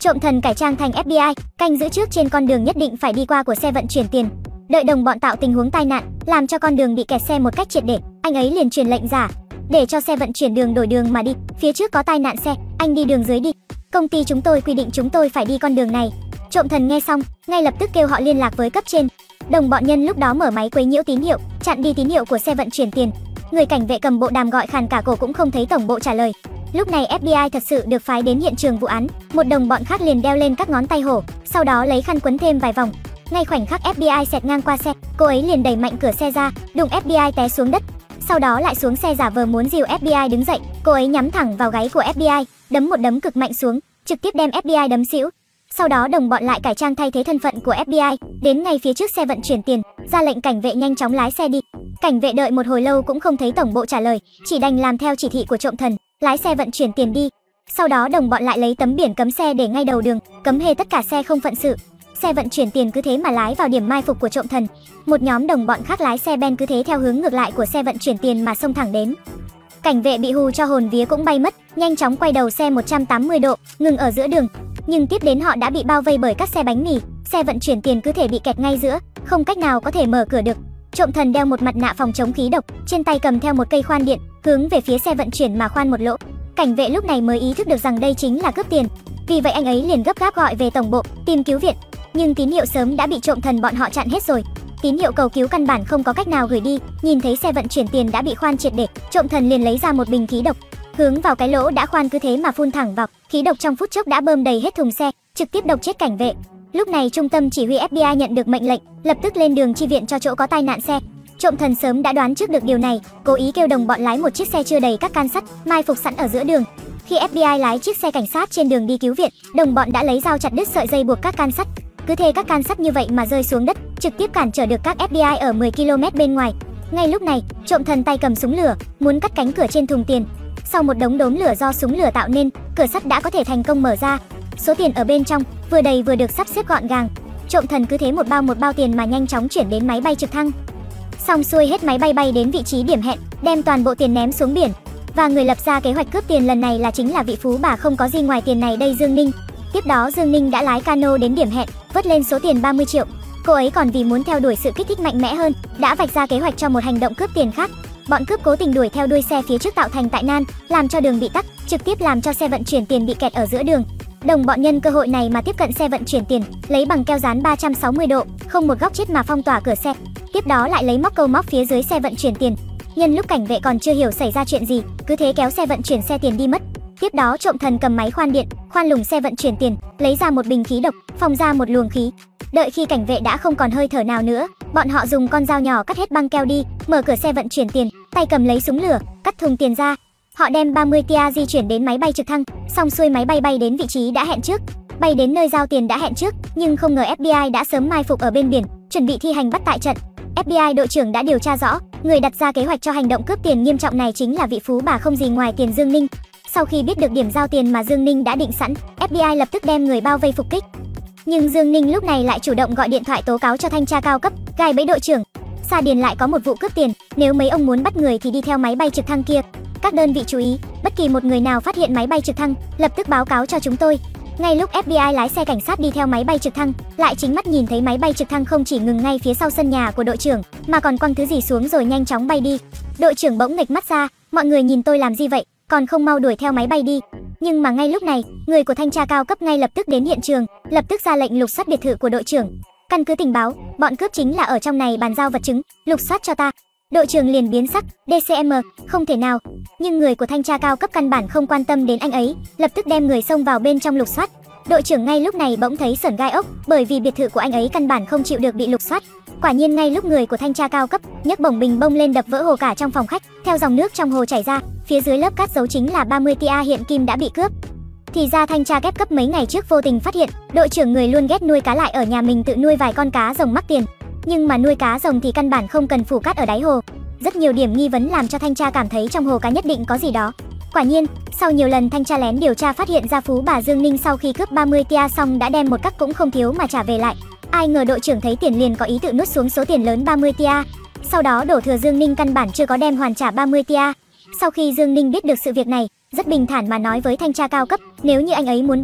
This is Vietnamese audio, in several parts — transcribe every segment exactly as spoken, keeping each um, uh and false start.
Trộm thần cải trang thành ép bê i, canh giữ trước trên con đường nhất định phải đi qua của xe vận chuyển tiền. Đợi đồng bọn tạo tình huống tai nạn, làm cho con đường bị kẹt xe một cách triệt để, anh ấy liền truyền lệnh giả để cho xe vận chuyển đường đổi đường mà đi. Phía trước có tai nạn xe, anh đi đường dưới đi. Công ty chúng tôi quy định chúng tôi phải đi con đường này. Trộm thần nghe xong, ngay lập tức kêu họ liên lạc với cấp trên. Đồng bọn nhân lúc đó mở máy quấy nhiễu tín hiệu, chặn đi tín hiệu của xe vận chuyển tiền. Người cảnh vệ cầm bộ đàm gọi khàn cả cổ cũng không thấy tổng bộ trả lời. Lúc này ép bê i thật sự được phái đến hiện trường vụ án. Một đồng bọn khác liền đeo lên các ngón tay hổ, sau đó lấy khăn quấn thêm vài vòng. Ngay khoảnh khắc ép bê i xẹt ngang qua xe, cô ấy liền đẩy mạnh cửa xe ra, đụng ép bê i té xuống đất. Sau đó lại xuống xe giả vờ muốn dìu ép bê i đứng dậy. Cô ấy nhắm thẳng vào gáy của ép bê i, đấm một đấm cực mạnh xuống, trực tiếp đem ép bê i đấm xỉu. Sau đó đồng bọn lại cải trang thay thế thân phận của ép bê i, đến ngay phía trước xe vận chuyển tiền, ra lệnh cảnh vệ nhanh chóng lái xe đi. Cảnh vệ đợi một hồi lâu cũng không thấy tổng bộ trả lời, chỉ đành làm theo chỉ thị của trộm thần, lái xe vận chuyển tiền đi. Sau đó đồng bọn lại lấy tấm biển cấm xe để ngay đầu đường, cấm hê tất cả xe không phận sự. Xe vận chuyển tiền cứ thế mà lái vào điểm mai phục của trộm thần. Một nhóm đồng bọn khác lái xe Ben cứ thế theo hướng ngược lại của xe vận chuyển tiền mà xông thẳng đến. Cảnh vệ bị hù cho hồn vía cũng bay mất, nhanh chóng quay đầu xe một trăm tám mươi độ, ngừng ở giữa đường. Nhưng tiếp đến họ đã bị bao vây bởi các xe bánh mì, xe vận chuyển tiền cứ thể bị kẹt ngay giữa, không cách nào có thể mở cửa được. Trộm thần đeo một mặt nạ phòng chống khí độc, trên tay cầm theo một cây khoan điện, hướng về phía xe vận chuyển mà khoan một lỗ. Cảnh vệ lúc này mới ý thức được rằng đây chính là cướp tiền. Vì vậy anh ấy liền gấp gáp gọi về tổng bộ, tìm cứu viện. Nhưng tín hiệu sớm đã bị trộm thần bọn họ chặn hết rồi. Tín hiệu cầu cứu căn bản không có cách nào gửi đi. Nhìn thấy xe vận chuyển tiền đã bị khoan triệt để, trộm thần liền lấy ra một bình khí độc, hướng vào cái lỗ đã khoan cứ thế mà phun thẳng vào. Khí độc trong phút chốc đã bơm đầy hết thùng xe, trực tiếp độc chết cảnh vệ. Lúc này trung tâm chỉ huy ép bê i nhận được mệnh lệnh, lập tức lên đường chi viện cho chỗ có tai nạn xe. Trộm thần sớm đã đoán trước được điều này, cố ý kêu đồng bọn lái một chiếc xe chưa đầy các can sắt, mai phục sẵn ở giữa đường. Khi ép bê i lái chiếc xe cảnh sát trên đường đi cứu viện, đồng bọn đã lấy dao chặt đứt sợi dây buộc các can sắt. Cứ thế các can sắt như vậy mà rơi xuống đất, trực tiếp cản trở được các ép bê i ở mười ki lô mét bên ngoài. Ngay lúc này, trộm thần tay cầm súng lửa, muốn cắt cánh cửa trên thùng tiền. Sau một đống đốm lửa do súng lửa tạo nên, cửa sắt đã có thể thành công mở ra. Số tiền ở bên trong vừa đầy vừa được sắp xếp gọn gàng. Trộm thần cứ thế một bao một bao tiền mà nhanh chóng chuyển đến máy bay trực thăng. Xong xuôi hết, máy bay bay đến vị trí điểm hẹn, đem toàn bộ tiền ném xuống biển. Và người lập ra kế hoạch cướp tiền lần này là chính là vị phú bà không có gì ngoài tiền này đây, Dương Ninh. Tiếp đó Dương Ninh đã lái cano đến điểm hẹn, vớt lên số tiền ba mươi triệu. Cô ấy còn vì muốn theo đuổi sự kích thích mạnh mẽ hơn, đã vạch ra kế hoạch cho một hành động cướp tiền khác. Bọn cướp cố tình đuổi theo đuôi xe phía trước tạo thành tai nạn, làm cho đường bị tắc, trực tiếp làm cho xe vận chuyển tiền bị kẹt ở giữa đường. Đồng bọn nhân cơ hội này mà tiếp cận xe vận chuyển tiền, lấy bằng keo dán ba trăm sáu mươi độ, không một góc chết mà phong tỏa cửa xe. Tiếp đó lại lấy móc câu móc phía dưới xe vận chuyển tiền. Nhân lúc cảnh vệ còn chưa hiểu xảy ra chuyện gì, cứ thế kéo xe vận chuyển xe tiền đi mất. Tiếp đó trộm thần cầm máy khoan điện, khoan lùng xe vận chuyển tiền, lấy ra một bình khí độc, phóng ra một luồng khí. Đợi khi cảnh vệ đã không còn hơi thở nào nữa, bọn họ dùng con dao nhỏ cắt hết băng keo đi, mở cửa xe vận chuyển tiền, tay cầm lấy súng lửa, cắt thùng tiền ra. Họ đem ba mươi tia di chuyển đến máy bay trực thăng, xong xuôi máy bay bay đến vị trí đã hẹn trước, bay đến nơi giao tiền đã hẹn trước, nhưng không ngờ ép bê i đã sớm mai phục ở bên biển, chuẩn bị thi hành bắt tại trận. ép bê i đội trưởng đã điều tra rõ, người đặt ra kế hoạch cho hành động cướp tiền nghiêm trọng này chính là vị phú bà không gì ngoài tiền Dương Ninh. Sau khi biết được điểm giao tiền mà Dương Ninh đã định sẵn, ép bê i lập tức đem người bao vây phục kích. Nhưng Dương Ninh lúc này lại chủ động gọi điện thoại tố cáo cho thanh tra cao cấp, gài bẫy đội trưởng. Sa Điền lại có một vụ cướp tiền, nếu mấy ông muốn bắt người thì đi theo máy bay trực thăng kia. Các đơn vị chú ý, bất kỳ một người nào phát hiện máy bay trực thăng, lập tức báo cáo cho chúng tôi. Ngay lúc ép bê i lái xe cảnh sát đi theo máy bay trực thăng, lại chính mắt nhìn thấy máy bay trực thăng không chỉ ngừng ngay phía sau sân nhà của đội trưởng, mà còn quăng thứ gì xuống rồi nhanh chóng bay đi. Đội trưởng bỗng nghịch mắt ra, mọi người nhìn tôi làm gì vậy, còn không mau đuổi theo máy bay đi. Nhưng mà ngay lúc này, người của thanh tra cao cấp ngay lập tức đến hiện trường, lập tức ra lệnh lục soát biệt thự của đội trưởng. Căn cứ tình báo, bọn cướp chính là ở trong này, bàn giao vật chứng, lục soát cho ta. Đội trưởng liền biến sắc, đê xê em, không thể nào. Nhưng người của thanh tra cao cấp căn bản không quan tâm đến anh ấy, lập tức đem người xông vào bên trong lục soát. Đội trưởng ngay lúc này bỗng thấy sởn gai ốc, bởi vì biệt thự của anh ấy căn bản không chịu được bị lục soát. Quả nhiên ngay lúc người của thanh tra cao cấp nhấc bổng bình bông lên đập vỡ hồ cả trong phòng khách, theo dòng nước trong hồ chảy ra, phía dưới lớp cát dấu chính là ba mươi tia hiện kim đã bị cướp. Thì ra thanh tra kép cấp mấy ngày trước vô tình phát hiện, đội trưởng người luôn ghét nuôi cá lại ở nhà mình tự nuôi vài con cá rồng mắc tiền. Nhưng mà nuôi cá rồng thì căn bản không cần phủ cát ở đáy hồ. Rất nhiều điểm nghi vấn làm cho thanh tra cảm thấy trong hồ cá nhất định có gì đó. Quả nhiên, sau nhiều lần thanh tra lén điều tra phát hiện ra phú bà Dương Ninh sau khi cướp ba mươi tia xong đã đem một cắc cũng không thiếu mà trả về lại. Ai ngờ đội trưởng thấy tiền liền có ý tự nuốt xuống số tiền lớn ba mươi tia. Sau đó đổ thừa Dương Ninh căn bản chưa có đem hoàn trả ba mươi tia. Sau khi Dương Ninh biết được sự việc này, rất bình thản mà nói với thanh tra cao cấp, nếu như anh ấy muốn bắt tôi,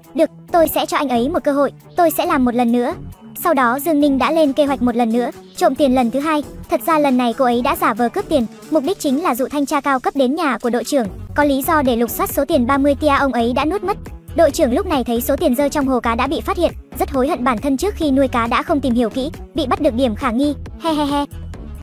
Được, tôi sẽ cho anh ấy một cơ hội, tôi sẽ làm một lần nữa. Sau đó Dương Ninh đã lên kế hoạch một lần nữa, trộm tiền lần thứ hai. Thật ra lần này cô ấy đã giả vờ cướp tiền, mục đích chính là dụ thanh tra cao cấp đến nhà của đội trưởng, có lý do để lục soát số tiền ba mươi tia ông ấy đã nuốt mất. Đội trưởng lúc này thấy số tiền rơi trong hồ cá đã bị phát hiện, rất hối hận bản thân trước khi nuôi cá đã không tìm hiểu kỹ, bị bắt được điểm khả nghi. He he he.